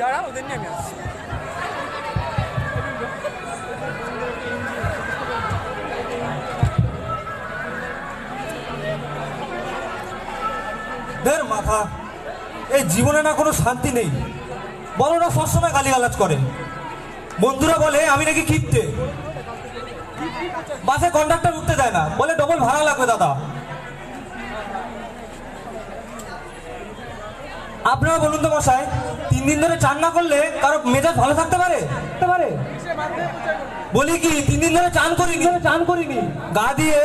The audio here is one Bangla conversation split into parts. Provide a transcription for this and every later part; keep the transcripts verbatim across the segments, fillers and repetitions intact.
যারা ওদের নিয়ে আমি আসছি। দের মাথা, এই জীবনে না কোনো শান্তি নেই। বলো না সবসময় গালিগালাজ করে। বন্ধুরা বলে আমি নাকি কিপটে, বাসে কন্ডাক্টর উঠতে দেয় না, বলে ডবল ভাড়া লাগবে দাদা। আপনারা বলুন তো মশাই, তিন দিন ধরে চান না করলে কারো মেজাজ ভালো থাকতে পারে? পারে বলি কি, তিন দিন ধরে চান করিনি চান করিনি গা দিয়ে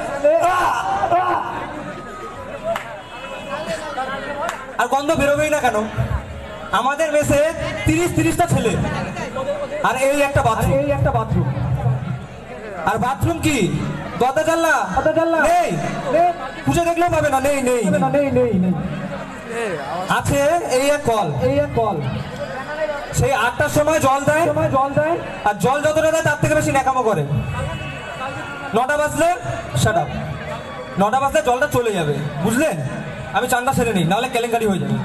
আর গন্ধ বেরোবেই না কেন? আমাদের মেসে তিরিশ তিরিশটা ছেলে, আর এই একটা বাথরুম এই একটা বাথরুম আর বাথরুম কি দরজা জানলা দরজা জানলা নেই, খুঁজে দেখলেও পাবে না। নেই নেই নেই নেই নেই আছে এই এক কল এই এক কল সেই আটটার সময় জল দেয় সময় জল দেয় আর জল যতটা দেয় তার থেকে বেশি ন্যাকামো করে। নটা বাজলে শাট আপ, নটা বাজলে জলটা চলে যাবে, বুঝলেন? আমি চান্দা সেরে নিই, নাহলে কেলেঙ্কারি হয়ে যাবে।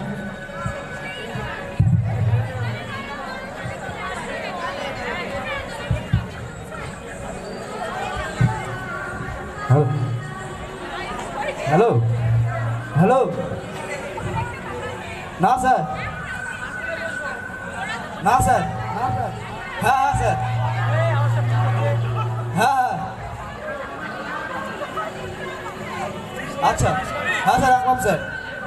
হ্যালো হ্যালো না স্যার, না স্যার, হ্যাঁ হ্যাঁ স্যার, হ্যাঁ হ্যাঁ আচ্ছা, হ্যাঁ স্যার রাখলাম স্যার।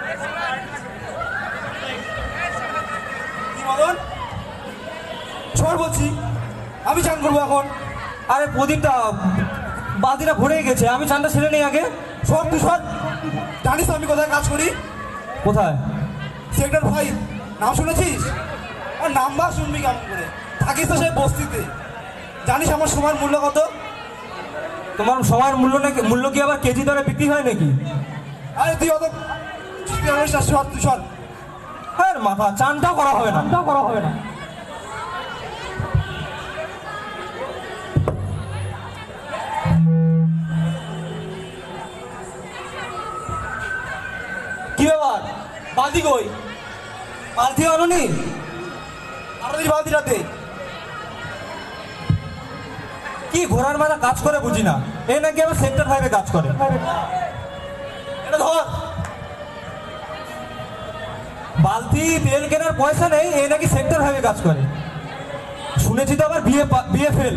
কি বলুন? ছড় বলছি, আমি চান করবো এখন। আরে প্রদীপটা বালতিটা ভরে গেছে, আমি চানটা ছেড়ে নেই আগে। সর তুই সর, জানিস আমি কোথায় কাজ করি? কোথায়? সেক্টর ফাইভ, নাম শুনেছিস? আর নাম্বার শুনবি কেমন করে? থাকিস তো সেই বস্তিতে। জানিস আমার সময়ের মূল্য কত? তোমার সময়ের মূল্য নাকি মূল্য কি আবার কেজি দরে বিক্রি হয় নাকি? আরে তুই অত সর তুই সর। হ্যাঁ মাথা, চানটাও করা হবে না, চানটাও করা হবে না। কি ব্যাপার? বালতি কই? বালতি আনুনি? আরো দিন বালতিটাতে কি ঘোড়ার মাথা কাজ করে বুঝি না। এ নাকি আবার সেক্টর ফাইভে কাজ করে। এটা ধর, বালতি তেল কেনার পয়সা নেই, এ নাকি সেক্টর ফাইভে কাজ করে। শুনেছি তো আবার বিয়ে বিয়ে ফেল।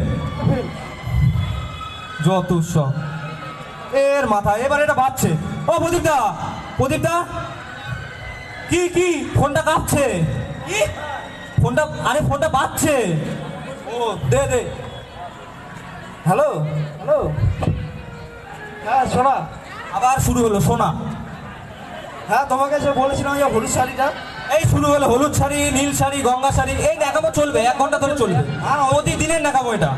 যত সব এর মাথা। এবার এটা বাজছে। ও প্রদীপদা, প্রদীপদা কি কি ফোনটা কাঁপছে? কি ফোনটা? আরে ফোনটা বাজছে। ও দে দে। হ্যালো হ্যালো, হ্যাঁ সোনা, আবার শুরু হলো সোনা। হ্যাঁ তোমাকে যে বলেছিলাম যে হলুদ শাড়িটা, এই শুরু হলো হলুদ শাড়ি, নীল শাড়ি, গঙ্গা শাড়ি। এই ন্যাকামো চলবে, এক ঘন্টা ধরে চলবে। হ্যাঁ প্রতিদিনের ন্যাকামো এটা,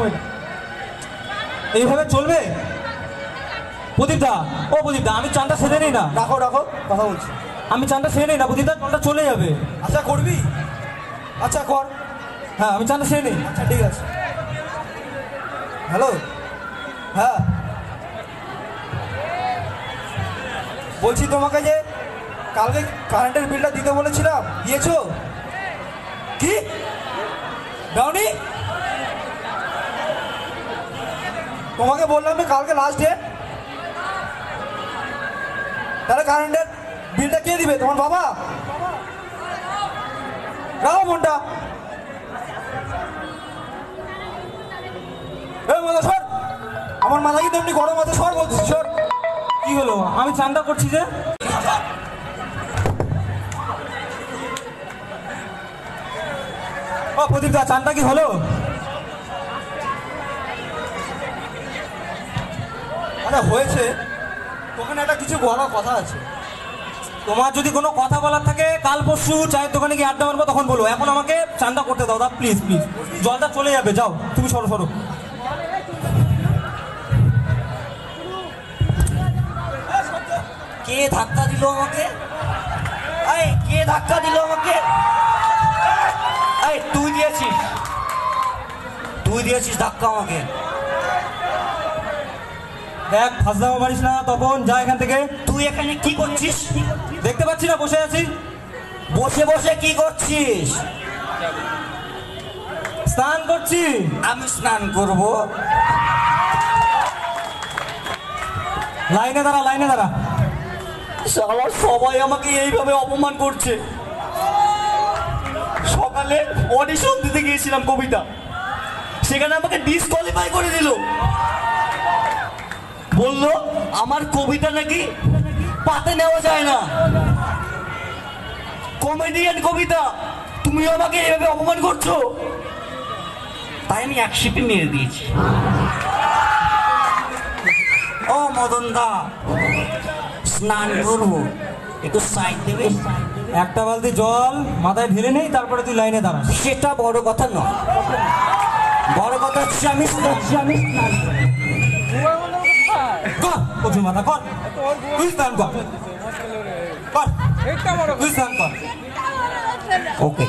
এইভাবে চলবে। প্রদীপদা, ও প্রদীপদা, আমি চানটা সেরে নিই না? রাখো রাখো, কথা বলছি। আমি চানটা সেরে নিই না প্রদীপদা, জলটা চলে যাবে। আচ্ছা করবি? আচ্ছা কর। হ্যাঁ আমি চানটা সেরে নিই। আচ্ছা ঠিক আছে। হ্যালো, হ্যাঁ বলছি তোমাকে যে কালকে কারেন্টের বিলটা দিতে বলেছিলাম, দিয়েছো কি? দাওনি? তোমাকে বললাম যে কালকে লাস্ট ডেট। তাহলে কারেন্টের বিলটা কে দিবে? তোমার বাবা? রাখো ফোনটা। সর, আমার মাথা কিন্তু এমনি গরম আছে। সর বলছি, সর। কি হলো? আমি চান্দা করছি যে। ও প্রদীপদা, চান্দা কি হলো? আরে হয়েছে, ওখানে একটা কিছু বড় কথা আছে। তোমার যদি কোনো কথা বলার থাকে কাল পরশু চায়ের দোকানে গিয়ে আড্ডা মারবো, তখন বলো। এখন আমাকে চান্দা করতে দাও দা, প্লিজ প্লিজ। জলটা চলে যাবে, যাও তুমি, সরো সরো। কে ধাক্কা দিল আমাকে? এই কে ধাক্কা দিল আমাকে? এই তুই দিয়েছিস, তুই দিয়েছিস ধাক্কা আমাকে। দেখ ফাজলামো মারিস না, তখন যা এখান থেকে। তুই এখানে কি করছিস? দেখতে পাচ্ছি না বসে আছি। বসে বসে কি করছিস? স্নান করছি। আমি স্নান করব। লাইনে দাঁড়া, লাইনে দাঁড়া। শালা সবাই আমাকে এইভাবে অপমান করছে। সকালে অডিশন দিতে গিয়েছিলাম কবিতা, সেখানে আমাকে ডিসকোয়ালিফাই করে দিল। বললো আমার কবিতা নাকি পাতে নেওয়া যায় না, কমেডিয়ান কবিতা, তুমি আমাকে এইভাবে অপমান করছো। তাই আমি এক শিপে মেরে দিয়েছি। ও মদন দা, স্নান করবো, একটু সাইড দেবে? একটা বালতি জল মাথায় ঢেলে নেই, তারপরে তুই লাইনে দাঁড়াস। সেটা বড় কথা নয়, বড় কথা হচ্ছে আমি আমি কর কচু মাথা, কর তুই স্নান কর, কর তুই স্নান কর। ওকে।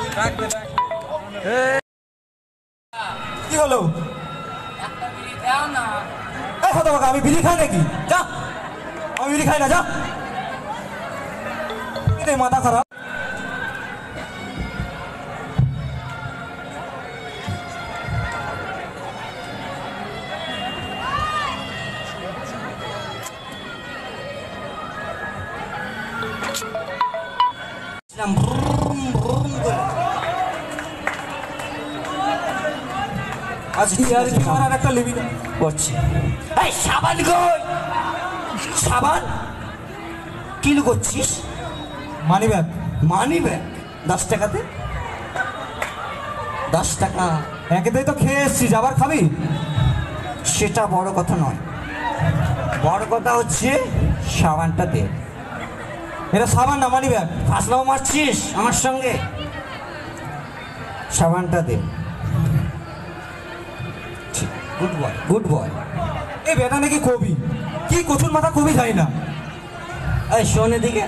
কি হলো? এই হতভাগা, আমি বিড়ি খাই নাকি? যা, আমি বিড়ি খাই না, যা। এটাই মাথা খারাপ। একটা লিবি করছি। এই সাবান কই? সাবান কি লুকোচ্ছিস? Money bag. মানি ব্যাগ দশ টাকাতে? দশ টাকা একেতেই তো খেয়ে এসছিস, আবার খাবি? সেটা বড় কথা নয়, বড় কথা হচ্ছে সাবানটা দে। এটা সাবান না, মানি ব্যাগ। ফাসলাও মারছিস আমার সঙ্গে? সাবানটা দে। Good boy, good boy. এই বেটা নাকি কবি, কি কচুর মাথা কবি যাই না। এই শোন এদিকে,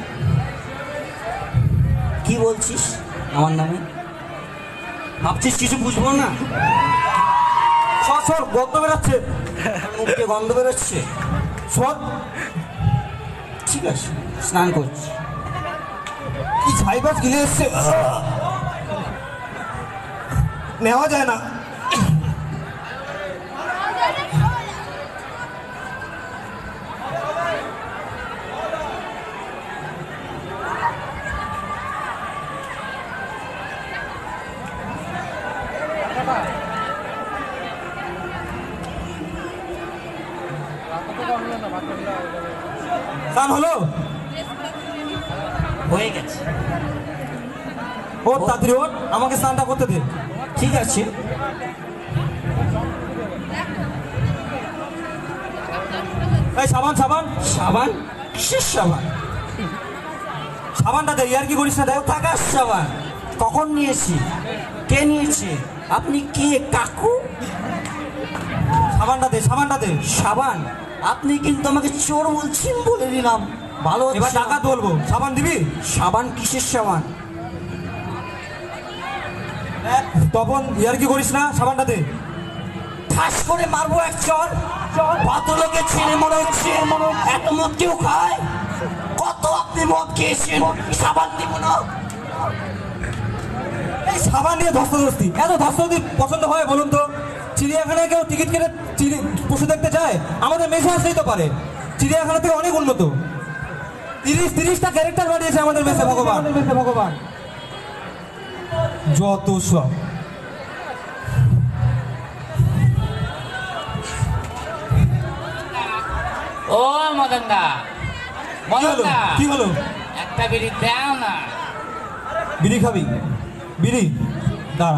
কি বলছিস আমার নামে? ভাবছিস কিছু বুঝবো না? সর সর, গন্ধ বেরোচ্ছে, মুখে গন্ধ বেরোচ্ছে। সর। ঠিক আছে, স্নান করছি। কি ছাইবাস গিলে এসছে, নেওয়া যায় না। স্নান হলো? হয়ে গেছে। ওর তাড়াতাড়ি ওর, আমাকে স্নানটা করতে দে। ঠিক আছে। এই সাবান, সাবান। সাবান? কিসের সাবান? সাবানটা দে, ইয়ার কি করিস না? দেখ থাকার সাবান কখন নিয়েছি? কে নিয়েছে? আপনি কে কাকু? সাবানটা দে, সাবানটা দে। সাবান? আপনি কিন্তু আমাকে চোর বলছেন, বলে দিলাম। ভালো, এবার টাকা বলবো। সাবান দিবি? সাবান কিসের সাবান? তপন, ইয়ার কি করিস না, সাবানটা দে। ঠাস করে মারবো এক চর। বাতলকে ছেড়ে মনে হচ্ছে এত মদ কেউ খায়? কত আপনি মদ খেয়েছেন, সাবান দিব না? এই সাবান নিয়ে ধস্তাধস্তি, এত ধস্তাধস্তি পছন্দ হয় বলুন তো? চিড়িয়াখানায় কেউ টিকিট কেটে পশু দেখতে চায়? আমাদের মেঝে আসলেই তো পারে। চিড়িয়াখানা থেকে অনেক উন্নত। তিরিশ তিরিশটা ক্যারেক্টার বানিয়েছে আমাদের মেঝে ভগবান। ভগবান যত সব। ও মদন দা, মদন দা, কি হলো? একটা বিড়ি দাও না। বিড়ি খাবি? বিড়ি দাঁড়া।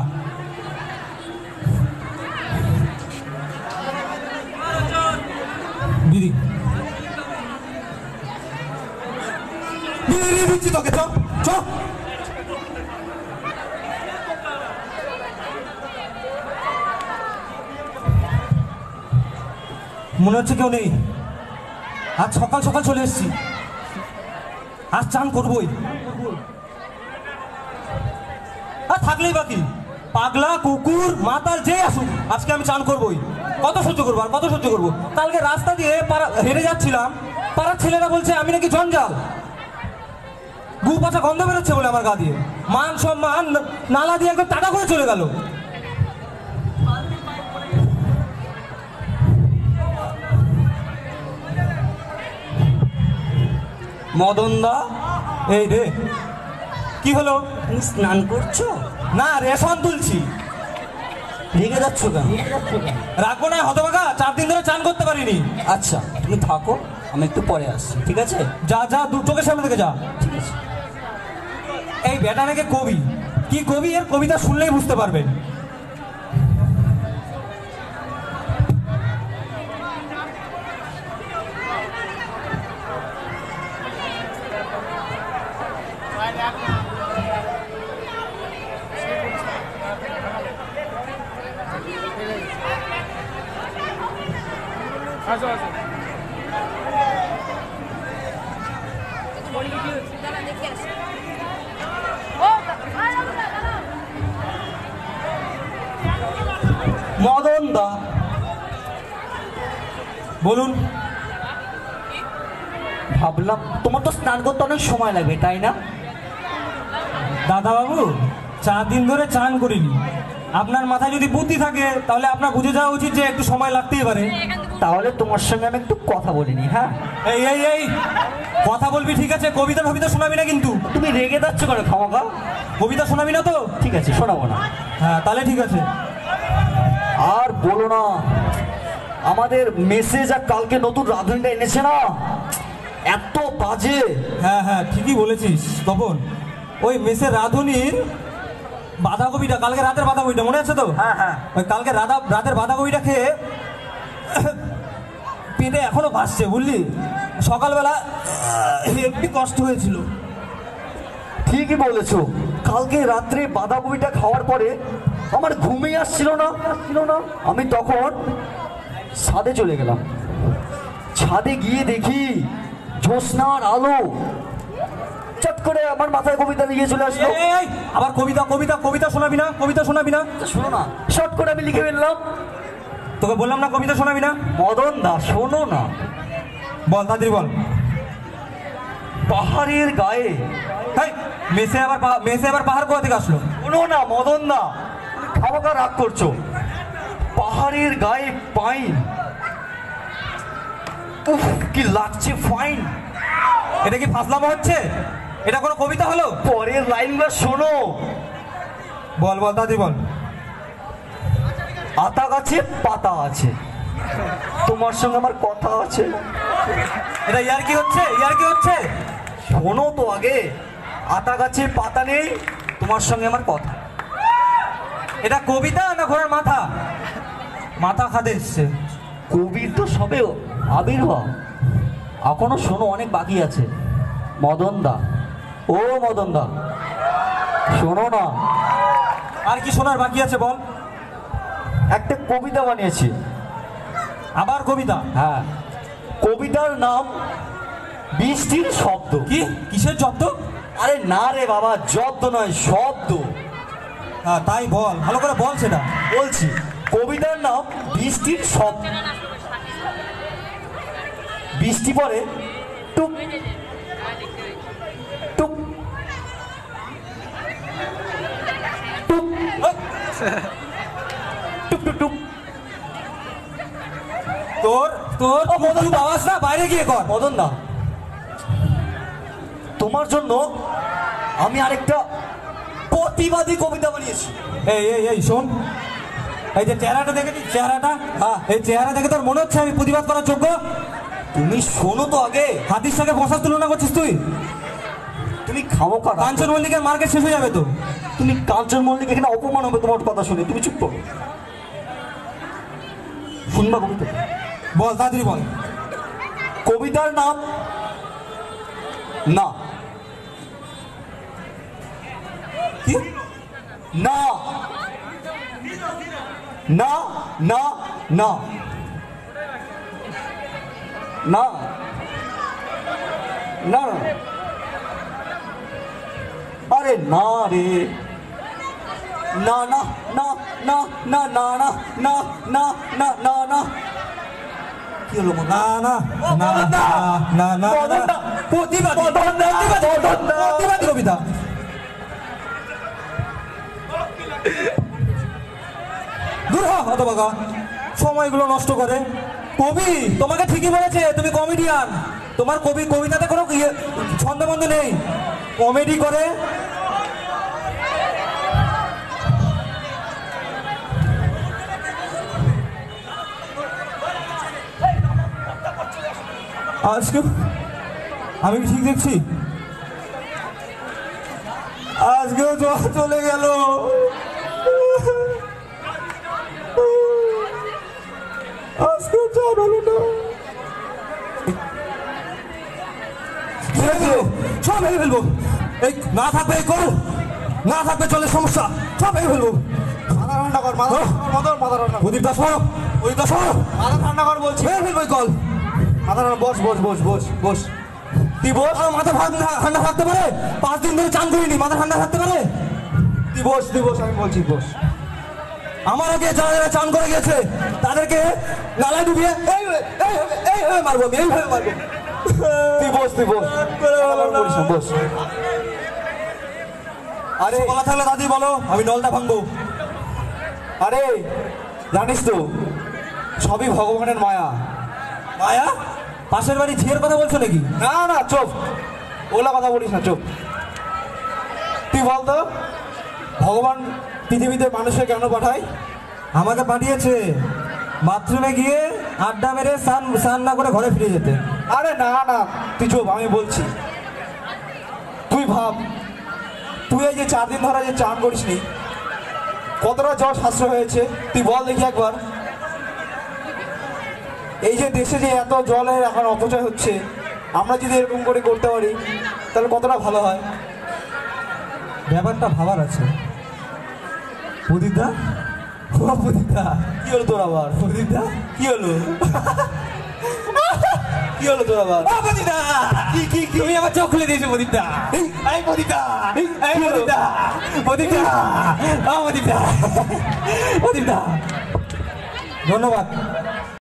বিড়ি বিড়ি দিচ্ছি তোকে, চ চ। মনে হচ্ছে কেউ নেই। আজ সকাল সকাল চলে এসেছি, আজ চান করবই। আর থাকলেই বাকি পাগলা কুকুর মাতাল যে আসুক, আজকে আমি চান করবই। কত সহ্য করবো আর কত সহ্য করবো? কালকে রাস্তা দিয়ে হেঁটে যাচ্ছিলাম, পাড়ার ছেলেরা বলছে আমি নাকি জঞ্জাল, গু পাচা গন্ধ বেরোচ্ছে বলে আমার গা দিয়ে। মান সম্মান নালা দিয়ে একদম টাটা করে চলে গেল। মদন দা, এই রে, কি হলো? তুমি স্নান করছো? না, রেশন তুলছি। রেগে যাচ্ছ কেন? রাখবো না হতভাগা, চার দিন ধরে চান করতে পারিনি। আচ্ছা তুমি থাকো, আমি একটু পরে আসছি, ঠিক আছে? যা যা, দু চোখের সামনে থেকে যা। ঠিক আছে। এই বেটা নাকি কবি, কি কবি এর কবিতা শুনলেই বুঝতে পারবেন। আসো আসো মদন দা, বলুন। ভাবলাম তোমার তো স্নান করতে অনেক সময় লাগবে, তাই না? দাদা বাবু, চার দিন ধরে চান করিনি। আপনার মাথায় যদি বুদ্ধি থাকে তাহলে আপনার বুঝে যাওয়া উচিত যে একটু সময় লাগতেই পারে। তাহলে তোমার সঙ্গে আমি একটু কথা বলিনি। হ্যাঁ, এই এই এই কথা বলবি ঠিক আছে, কবিতা ফবিতা শোনাবি না কিন্তু। তুমি রেগে যাচ্ছ কেন খামাকা? কবিতা শোনাবি না তো? ঠিক আছে, শোনাবো না। হ্যাঁ তাহলে ঠিক আছে। আর বলো না, আমাদের মেসেজ আর কালকে নতুন রাঁধুনিটা এনেছে না, এত বাজে। হ্যাঁ হ্যাঁ ঠিকই বলেছিস তপন। ওই মেসের রাঁধুনির বাঁধাকপিটা, কালকে রাতের বাঁধাকপিটা মনে আছে তো? হ্যাঁ হ্যাঁ। ওই কালকে রাধা রাতের বাঁধাকপিটা খেয়ে পেটে এখনো ভাসছে, বুঝলি? সকালবেলা একটু কষ্ট হয়েছিল। ঠিকই বলেছো, কালকে রাত্রে বাঁধাকপিটা খাওয়ার পরে আমার ঘুমিয়ে আসছিল না আসছিল না আমি তখন ছাদে চলে গেলাম। ছাদে গিয়ে দেখি জ্যোৎস্নার আলো, চট করে আমার মাথায় কবিতা লিখে চলে আসলো। এই, এই, আবার কবিতা কবিতা কবিতা শোনাবি না, কবিতা শোনাবি না। শোনো না, শর্ট করে আমি লিখে ফেললাম। তোকে বললাম না কবিতা শোনাবি না। মদন দা শোনো না, বল তাড়াতাড়ি বল। পাহাড়ের গায়ে, এই, মেসে আবার পা- মেসে আবার পাহাড় কোথা থেকে আসলো? শোনো না মদন দা, খাওয়া রাগ করছো। পাহাড়ের গায়ে পাইন, উফ কি লাগছে ফাইন। এটা কি ফাজলামো হচ্ছে? এটা কোনো কবিতা হলো? পরের লাইনগুলো শোনো। বল বল তাড়াতাড়ি বল। আতা গাছে পাতা আছে, তোমার সঙ্গে আমার কথা আছে। এটা ইয়ার কি হচ্ছে? ইয়ার কি হচ্ছে? শোনো তো আগে, আতা গাছে পাতা নেই, তোমার সঙ্গে আমার কথা। এটা কবিতা না ঘোড়ার মাথা? মাথা খাতে এসছে। কবির তো সবে আবির্ভাব, এখনো শোনো অনেক বাকি আছে। মদন দা, ও মদন দা শোনো না। আর কি শোনার বাকি আছে বল। একটা কবিতা বানিয়েছি। আবার কবিতা? হ্যাঁ, কবিতার নাম বৃষ্টির শব্দ। কি কিসের শব্দ? আরে না রে বাবা, শব্দ নয়, শব্দ। হ্যাঁ তাই বল, ভালো করে বল সেটা। বলছি, কবিতার নাম বৃষ্টির শব্দ। বৃষ্টি পড়ে টুপ টুপ টুপ টুপ টুপ টুপ। তোর তোর ও, মদন তুই আওয়াজ না বাইরে গিয়ে কর। মদন দা, তোমার জন্য আমি আরেকটা প্রতিবাদী কবিতা বানিয়েছি। এই এই এই শোন, এই যে চেহারাটা দেখেছিস, চেহারাটা, হ্যাঁ। এই চেহারা দেখে তোর মনে হচ্ছে আমি প্রতিবাদ করার যোগ্য? তুমি শোনো তো আগে, হাতির সঙ্গে বসার তুলনা করছিস তুই? তুমি খামোকা রাখো। কাঞ্চন মল্লিকের মার্কেট শেষ হয়ে যাবে তো। তুমি কাঞ্চন মল্লিক, এখানে অপমান হবে তোমার কথা শুনে, তুমি চুপ করো। শুনবা কবিতা? বল তাড়াতাড়ি বল। কবিতার নাম না। কি না না না না না না, আরে না রে, না না না না না না না না না না না না। কি হলো? না না না না না না মদন দা, প্রতিবাদী মদন দা, মদন দা। প্রতিবাদী কবিতা। দূর হ হতভাগা, সময়গুলো নষ্ট করে। কবি তোমাকে ঠিকই বলেছে, তুমি কমেডিয়ান। তোমার কবি কবিতাতে কোনো ইয়ে ছন্দবন্ধ নেই, কমেডি করে। আজকে আমি কি ঠিক দেখছি? আজকেও জল চলে গেল। আজকেও জল হলো না। সব ভেঙে ফেলবো। এই না থাকবে এই কল, না থাকবে চলে সমস্যা, সব ভেঙে ফেলবো। মাথা ঠান্ডা কর, মাথা মদন মাথা ঠান্ডা কর। প্রদীপ দাস প্রদীপ দাস মাথা ঠান্ডা কর বলছি। ভেঙে ফেলবো এই কল। মাথা ঠান্ডা, বস বস বস বস বস। তুই বস। আমার মাথা ঠান্ডা ঠান্ডা থাকতে পারে? পাঁচ দিন ধরে চান করিনি, মাথা ঠান্ডা থাকতে পারে? তুই বস, তুই বস, আমি বলছি বস। আমার আগে যারা যারা চান করে গেছে তাদেরকে নালায় ডুবিয়ে এই এই এইভাবে মারবো, আমি এইভাবে মারবো। তুই বস, তুই বস, বলিস না, বস। আরে বলা থাকলে দাদি বলো, আমি নলটা ভাঙবো। আরে জানিস তো সবই ভগবানের মায়া। মায়া? পাশের বাড়ি ঝিয়ের কথা বলছো নাকি? না না চুপ, ওলা কথা বলিস না, চুপ। তুই বলতো ভগবান পৃথিবীতে মানুষকে কেন পাঠায়? আমাকে পাঠিয়েছে বাথরুমে গিয়ে আড্ডা মেরে স্নান স্নান না করে ঘরে ফিরে যেতে। আরে না না তুই চুপ, আমি বলছি। তুই ভাব, তুই এই যে চার দিন ধরে যে চান করিসনি, কতটা জল সাশ্রয় হয়েছে তুই বল দেখি একবার। এই যে দেশে যে এত জলের এখন অপচয় হচ্ছে, আমরা যদি এরকম করে করতে পারি তাহলে কতটা ভালো হয়। ব্যাপারটা ভাবার আছে। প্রদীপদা, ও প্রদীপদা, কি হলো তোর আবার? প্রদীপদা কি হলো? কি হলো তোর আবার? ও প্রদীপদা, কি কি কি তুমি আমার চোখ খুলে দিয়েছো প্রদীপদা। এই প্রদীপদা, এই প্রদীপদা, প্রদীপদা, ও প্রদীপদা, প্রদীপদা, ধন্যবাদ।